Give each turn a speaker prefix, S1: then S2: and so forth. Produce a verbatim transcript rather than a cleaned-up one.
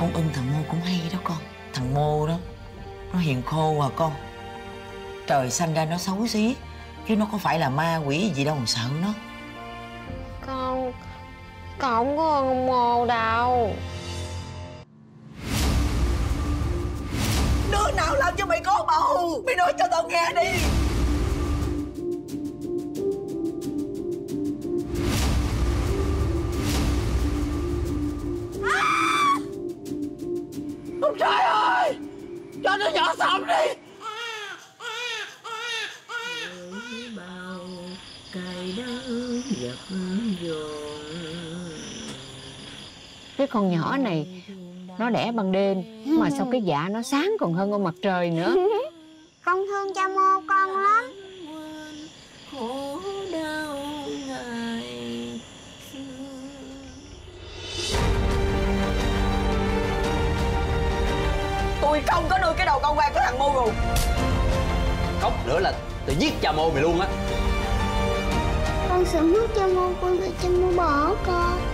S1: con ưng thằng Mô cũng hay đó con. Thằng Mô đó nó hiền khô à con. Trời sanh ra nó xấu xí, chứ nó có phải là ma quỷ gì đâu mà sợ nó.
S2: Con Con không có ơn ông Mô đâu.
S1: Đứa nào làm cho mày có bầu? Mày nói cho tao nghe đi. À! Ông trời ơi, cho nó nhỏ sống đi.
S3: Bao cài đắng dập dồn.
S4: Cái con nhỏ này nó đẻ ban đêm mà sao cái dạ nó sáng còn hơn con mặt trời nữa.
S2: Con thương cha Mô con lắm.
S3: Khổ đau ngày
S1: Tôi không có nuôi cái đầu con quan của thằng Mô Rù.
S5: Khóc nữa là tôi giết cha Mô mày luôn á.
S2: Con sợ mất cha Mô, con sợ cha Mô bỏ con.